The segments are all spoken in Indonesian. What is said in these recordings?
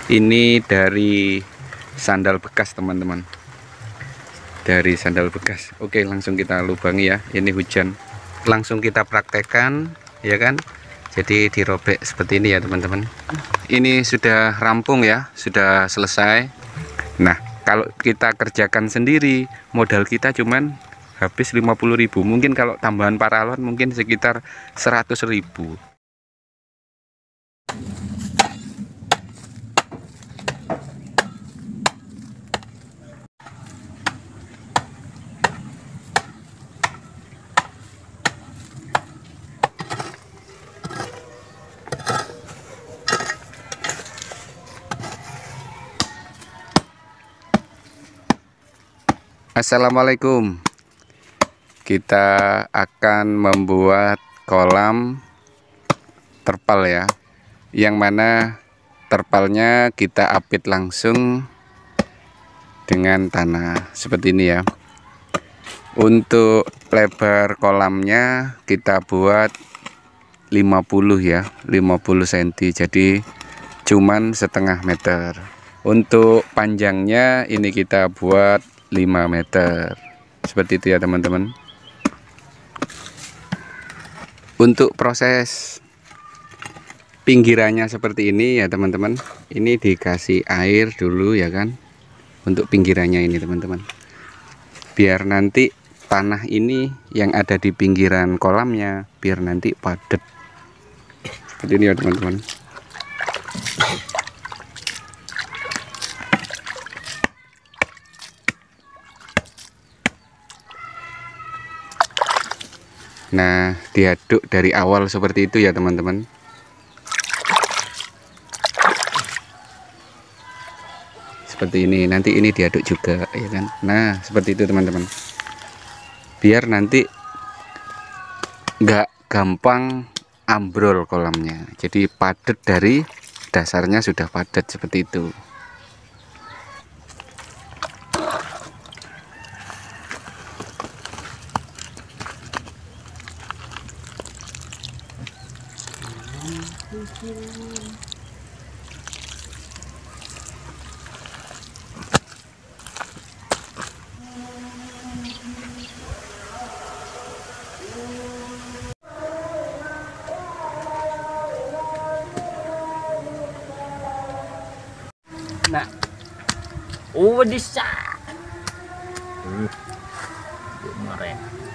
Ini dari sandal bekas teman-teman, dari sandal bekas. Oke, langsung kita lubangi ya. Ini hujan, langsung kita praktekkan ya kan. Jadi dirobek seperti ini ya teman-teman. Ini sudah rampung ya, sudah selesai. Nah, kalau kita kerjakan sendiri, modal kita cuman habis 50.000. Mungkin kalau tambahan paralon mungkin sekitar 100.000. Assalamualaikum. Kita akan membuat kolam terpal ya, yang mana terpalnya kita apit langsung dengan tanah seperti ini ya. Untuk lebar kolamnya kita buat 50 ya, 50 cm, jadi cuman setengah meter. Untuk panjangnya ini kita buat 5 meter seperti itu ya teman-teman. Untuk proses pinggirannya seperti ini ya teman-teman. Ini dikasih air dulu ya kan, untuk pinggirannya ini teman-teman, biar nanti tanah ini yang ada di pinggiran kolamnya biar nanti padat seperti ini ya teman-teman. Nah, diaduk dari awal seperti itu ya teman-teman. Seperti ini, nanti ini diaduk juga ya kan. Nah, seperti itu teman-teman. Biar nanti nggak gampang ambrol kolamnya. Jadi padat, dari dasarnya sudah padat seperti itu. Nah, oh bisa. Kemarin.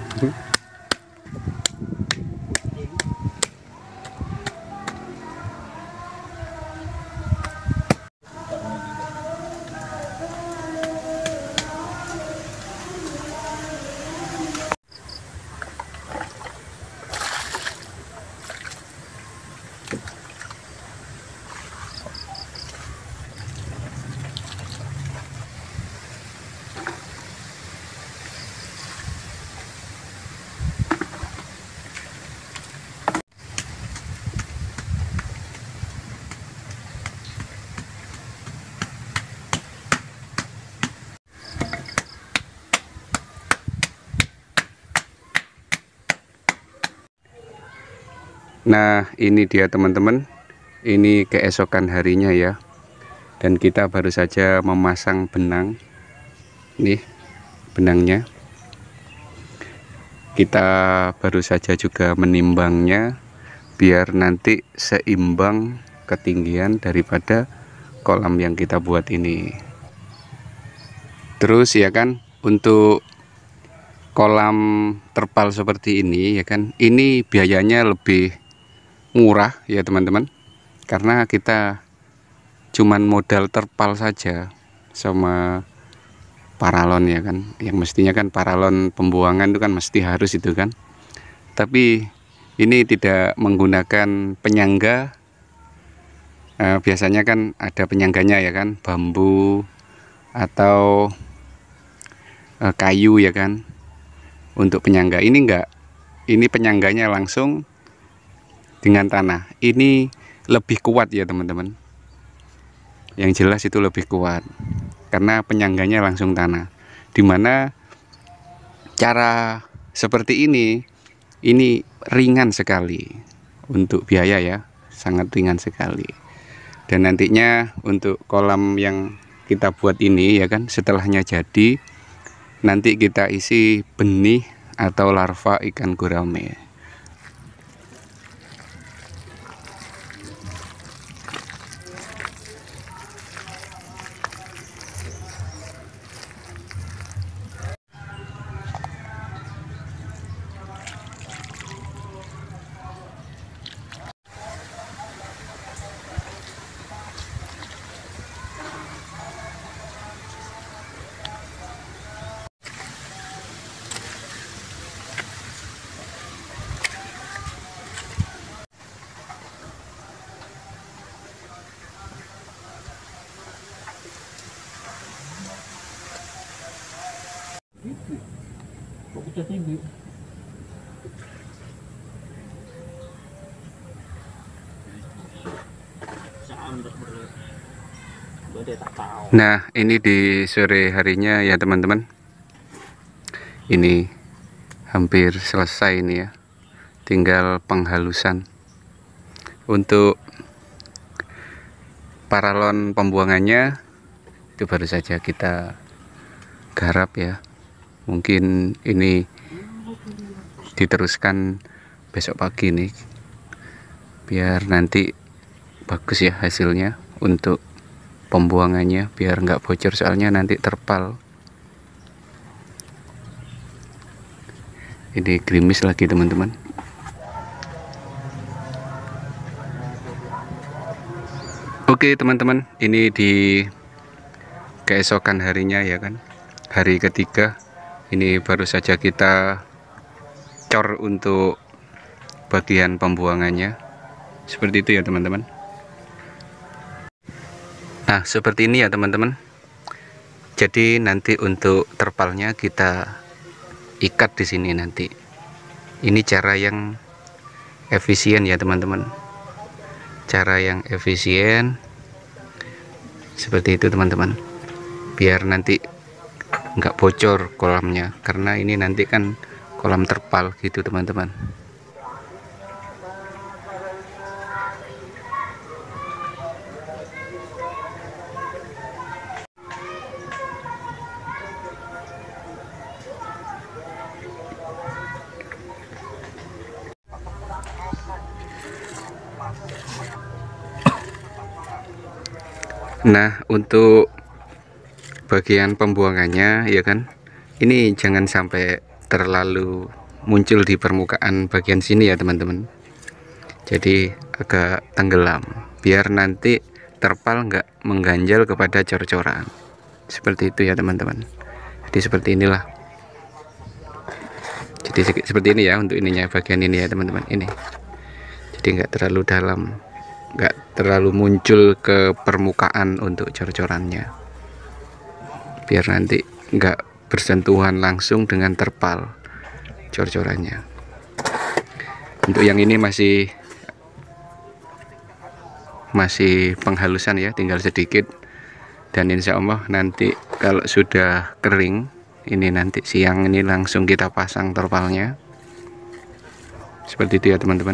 Nah, ini dia teman-teman. Ini keesokan harinya ya. Dan kita baru saja memasang benang. Nih, benangnya. Kita baru saja juga menimbangnya biar nanti seimbang ketinggian daripada kolam yang kita buat ini. Terus ya kan, untuk kolam terpal seperti ini ya kan, ini biayanya lebih murah ya teman-teman, karena kita cuman modal terpal saja sama paralon ya kan, yang mestinya kan paralon pembuangan itu kan mesti harus itu kan, tapi ini tidak menggunakan penyangga. Biasanya kan ada penyangganya ya kan, bambu atau kayu ya kan untuk penyangga. Ini enggak, ini penyangganya langsung dengan tanah. Ini lebih kuat ya teman-teman, yang jelas itu lebih kuat karena penyangganya langsung tanah. Dimana cara seperti ini ringan sekali untuk biaya ya, sangat ringan sekali. Dan nantinya untuk kolam yang kita buat ini ya kan, setelahnya jadi nanti kita isi benih atau larva ikan gurame. Kok kita tinggi? Nah, ini di sore harinya ya teman-teman. Ini hampir selesai ini ya. Tinggal penghalusan. Untuk paralon pembuangannya itu baru saja kita garap ya. Mungkin ini diteruskan besok pagi nih, biar nanti bagus ya hasilnya untuk pembuangannya, biar nggak bocor soalnya nanti terpal. Ini gerimis lagi teman-teman. Oke teman-teman, ini di keesokan harinya ya kan, hari ketiga. Ini baru saja kita cor untuk bagian pembuangannya. Seperti itu ya teman-teman. Nah, seperti ini ya teman-teman. Jadi nanti untuk terpalnya kita ikat di sini nanti. Ini cara yang efisien ya teman-teman. Cara yang efisien seperti itu teman-teman. Biar nanti nggak bocor kolamnya, karena ini nanti kan kolam terpal gitu teman-teman. Nah, untuk bagian pembuangannya ya kan, ini jangan sampai terlalu muncul di permukaan bagian sini ya teman-teman. Jadi agak tenggelam biar nanti terpal nggak mengganjal kepada cor-coran. Seperti itu ya teman-teman. Jadi seperti inilah. Jadi seperti ini ya untuk ininya, bagian ini ya teman-teman. Ini jadi nggak terlalu dalam, nggak terlalu muncul ke permukaan untuk cor-corannya, biar nanti nggak bersentuhan langsung dengan terpal cor-corannya. Untuk yang ini masih penghalusan ya, tinggal sedikit. Dan insya Allah nanti kalau sudah kering, ini nanti siang ini langsung kita pasang terpalnya. Seperti itu ya teman-teman.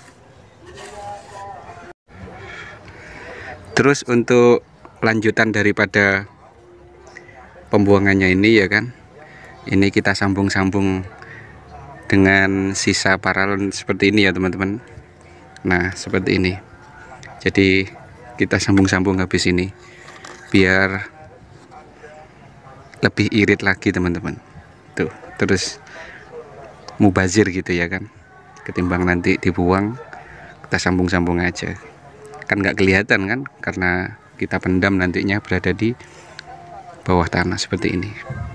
Terus untuk lanjutan daripada pembuangannya ini ya kan, ini kita sambung-sambung dengan sisa paralon seperti ini ya teman-teman. Nah seperti ini, jadi kita sambung-sambung habis ini biar lebih irit lagi teman-teman. Tuh, terus mubazir gitu ya kan, ketimbang nanti dibuang, kita sambung-sambung aja, kan nggak kelihatan kan, karena kita pendam nantinya berada di bawah tanah seperti ini.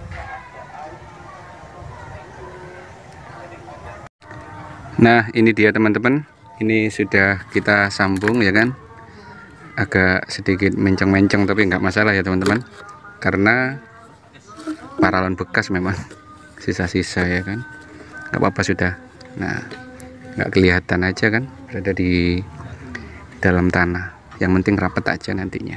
Nah ini dia teman-teman, ini sudah kita sambung ya kan, agak sedikit menceng-menceng tapi nggak masalah ya teman-teman, karena paralon bekas memang sisa-sisa ya kan, nggak apa-apa sudah. Nah nggak kelihatan aja kan berada di dalam tanah, yang penting rapat aja nantinya.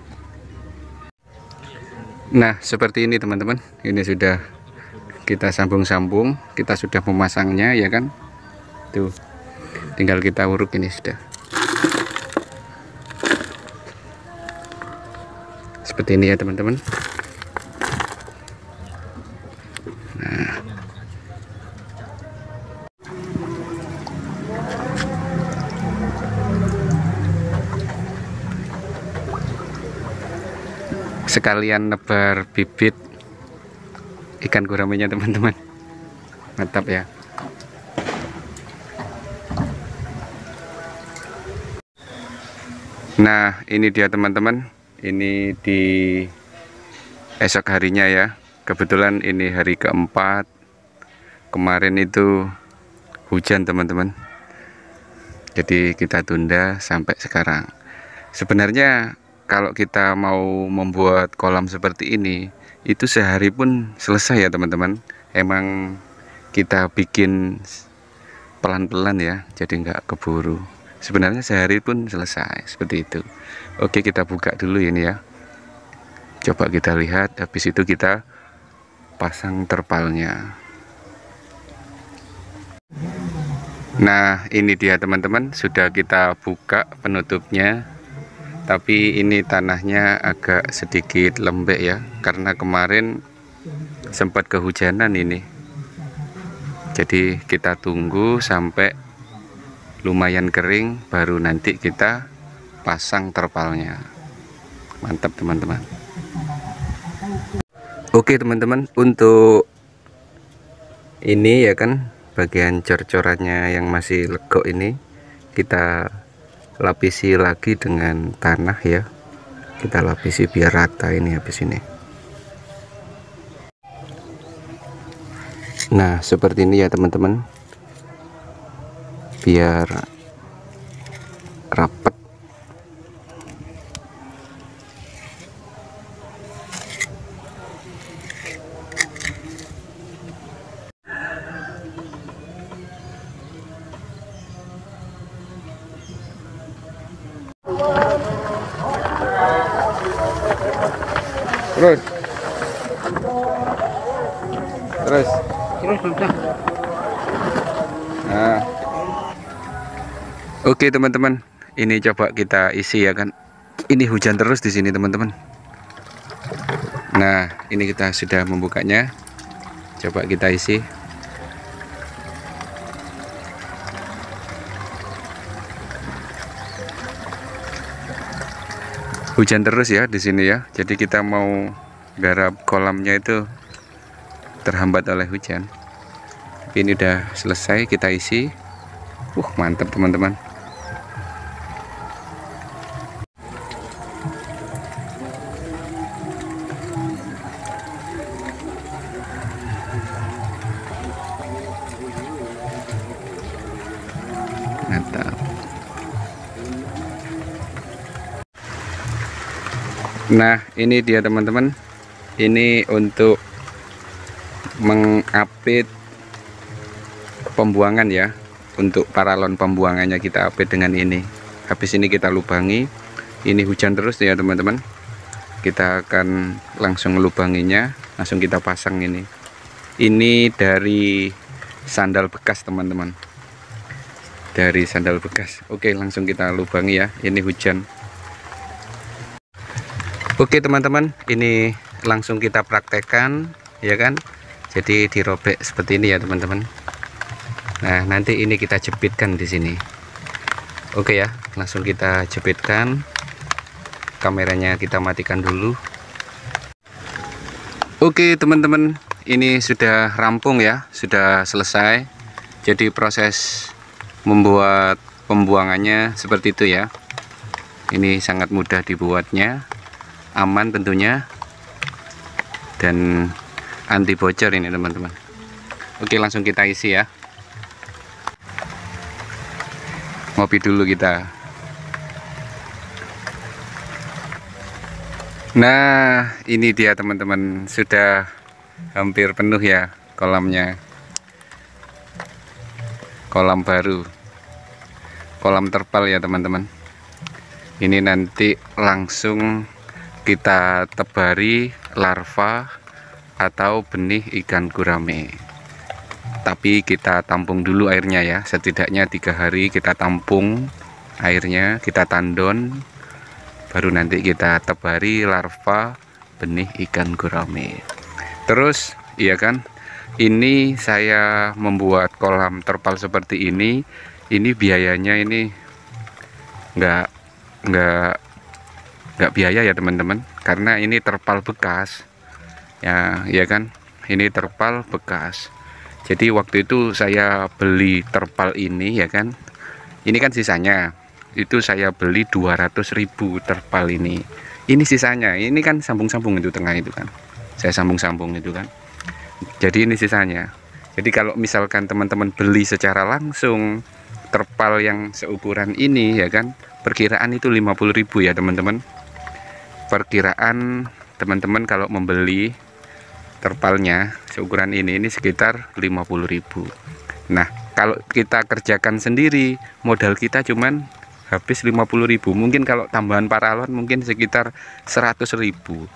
Nah seperti ini teman-teman, ini sudah kita sambung-sambung, kita sudah memasangnya ya kan. Tuh tinggal kita uruk, ini sudah seperti ini ya teman-teman. Nah, sekalian nebar bibit ikan guramenya teman-teman, mantap ya. Nah, ini dia teman-teman, ini di esok harinya ya. Kebetulan ini hari keempat. Kemarin itu hujan teman-teman, jadi kita tunda sampai sekarang. Sebenarnya kalau kita mau membuat kolam seperti ini, itu sehari pun selesai ya teman-teman. Emang kita bikin pelan-pelan ya, jadi nggak keburu. Sebenarnya sehari pun selesai seperti itu. Oke, kita buka dulu ini ya. Coba kita lihat, habis itu kita pasang terpalnya. Nah, ini dia teman-teman, sudah kita buka penutupnya. Tapi ini tanahnya agak sedikit lembek ya, karena kemarin sempat kehujanan ini. Jadi kita tunggu sampai lumayan kering, baru nanti kita pasang terpalnya. Mantap teman-teman. Oke teman-teman, untuk ini ya kan, bagian cor-corannya yang masih legok ini kita lapisi lagi dengan tanah ya. Kita lapisi biar rata ini habis ini. Nah, seperti ini ya teman-teman, biar rapat. Terus nah, oke teman-teman, ini coba kita isi ya kan. Ini hujan terus di sini teman-teman. Nah, ini kita sudah membukanya. Coba kita isi. Hujan terus ya di sini ya. Jadi kita mau garap kolamnya itu terhambat oleh hujan. Tapi ini udah selesai, kita isi. Mantap teman-teman. Mantap. Nah, ini dia teman-teman. Ini untuk mengapit pembuangan ya. Untuk paralon pembuangannya kita apit dengan ini. Habis ini kita lubangi. Ini hujan terus ya teman-teman. Kita akan langsung lubanginya, langsung kita pasang ini. Ini dari sandal bekas teman-teman. Dari sandal bekas. Oke, langsung kita lubangi ya. Ini hujan. Oke teman-teman, ini langsung kita praktekkan ya kan. Jadi dirobek seperti ini ya teman-teman. Nah, nanti ini kita jepitkan di sini. Oke ya, langsung kita jepitkan. Kameranya kita matikan dulu. Oke teman-teman, ini sudah rampung ya, sudah selesai. Jadi proses membuat pembuangannya seperti itu ya. Ini sangat mudah dibuatnya, aman tentunya, dan anti bocor ini teman-teman. Oke, langsung kita isi ya. Ngopi dulu kita. Nah, ini dia teman-teman, sudah hampir penuh ya kolamnya. Kolam baru, kolam terpal ya teman-teman. Ini nanti langsung kita tebari larva atau benih ikan gurame. Tapi kita tampung dulu airnya ya, setidaknya 3 hari kita tampung airnya, kita tandon baru nanti kita tebari larva benih ikan gurame. Terus iya kan, ini saya membuat kolam terpal seperti ini biayanya ini nggak biaya ya teman-teman, karena ini terpal bekas ya, ya kan, ini terpal bekas. Jadi waktu itu saya beli terpal ini ya kan, ini kan sisanya itu saya beli 200.000 terpal ini sisanya, ini kan sambung-sambung itu tengah itu kan, saya sambung-sambung itu kan, jadi ini sisanya. Jadi kalau misalkan teman-teman beli secara langsung terpal yang seukuran ini ya kan, perkiraan itu 50.000 ya teman-teman. Perkiraan teman-teman kalau membeli terpalnya seukuran ini sekitar 50.000. Nah, kalau kita kerjakan sendiri modal kita cuman habis 50.000. Mungkin kalau tambahan paralon mungkin sekitar 100.000.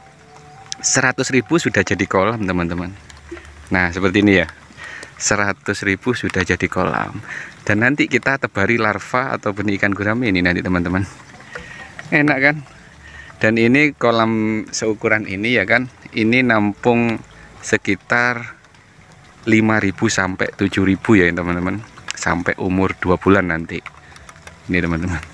100.000 sudah jadi kolam teman-teman. Nah, seperti ini ya. 100.000 sudah jadi kolam. Dan nanti kita tebari larva atau benih ikan gurame ini nanti teman-teman. Enak kan? Dan ini kolam seukuran ini ya kan, ini nampung sekitar 5.000 sampai 7.000 ya teman-teman, sampai umur 2 bulan nanti. Ini teman-teman,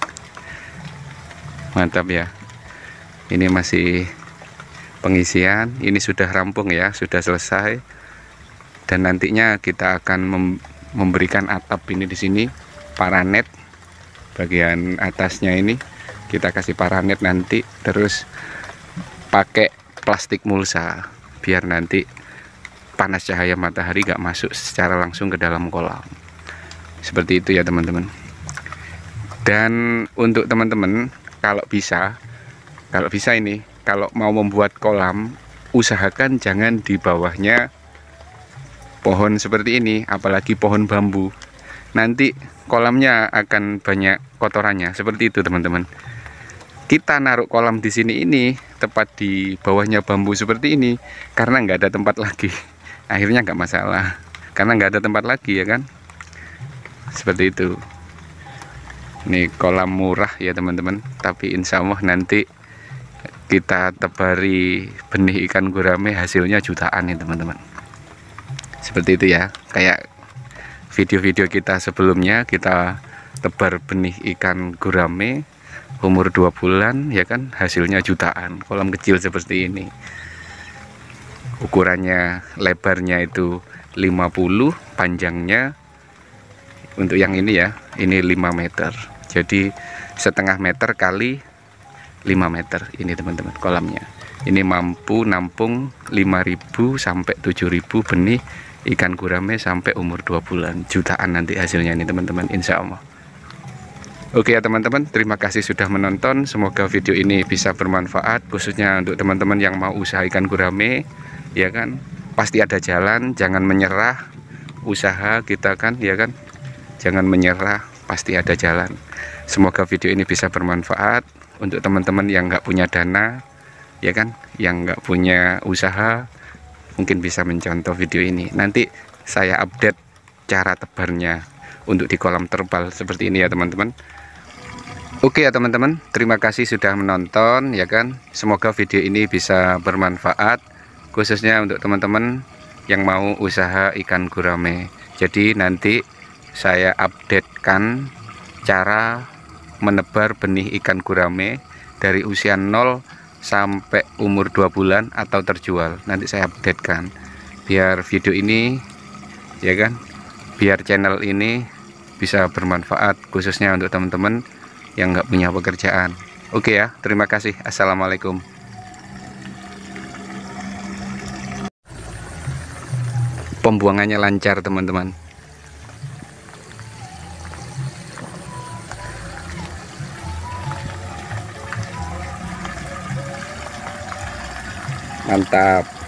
mantap ya. Ini masih pengisian, ini sudah rampung ya, sudah selesai. Dan nantinya kita akan memberikan atap ini di sini paranet, bagian atasnya ini kita kasih paranet nanti, terus pakai plastik mulsa biar nanti panas cahaya matahari gak masuk secara langsung ke dalam kolam. Seperti itu ya teman-teman. Dan untuk teman-teman kalau bisa ini, kalau mau membuat kolam, usahakan jangan di bawahnya pohon seperti ini, apalagi pohon bambu. Nanti kolamnya akan banyak kotorannya. Seperti itu teman-teman. Kita naruh kolam di sini ini tepat di bawahnya bambu seperti ini karena nggak ada tempat lagi. Akhirnya nggak masalah karena nggak ada tempat lagi ya kan. Seperti itu. Ini kolam murah ya teman-teman, tapi insya Allah nanti kita tebari benih ikan gurame hasilnya jutaan ya teman-teman. Seperti itu ya, kayak video-video kita sebelumnya, kita tebar benih ikan gurame umur 2 bulan ya kan, hasilnya jutaan. Kolam kecil seperti ini, ukurannya lebarnya itu 50, panjangnya untuk yang ini ya, ini 5 meter, jadi setengah meter kali 5 meter ini teman-teman kolamnya. Ini mampu nampung 5.000 sampai 7.000 benih ikan gurame sampai umur 2 bulan, jutaan nanti hasilnya ini teman-teman, insya Allah. Oke ya teman-teman, terima kasih sudah menonton. Semoga video ini bisa bermanfaat, khususnya untuk teman-teman yang mau usaha ikan gurame ya kan. Pasti ada jalan, jangan menyerah. Usaha kita kan ya kan, jangan menyerah, pasti ada jalan. Semoga video ini bisa bermanfaat untuk teman-teman yang nggak punya dana ya kan, yang nggak punya usaha, mungkin bisa mencontoh video ini. Nanti saya update cara tebarnya untuk di kolam terpal seperti ini ya teman-teman. Oke ya teman-teman, terima kasih sudah menonton ya kan. Semoga video ini bisa bermanfaat, khususnya untuk teman-teman yang mau usaha ikan gurame. Jadi nanti saya updatekan cara menebar benih ikan gurame dari usia 0 sampai umur 2 bulan atau terjual. Nanti saya updatekan biar video ini ya kan, biar channel ini bisa bermanfaat, khususnya untuk teman-teman yang nggak punya pekerjaan. Oke ya, terima kasih. Assalamualaikum. Pembuangannya lancar teman-teman. Mantap.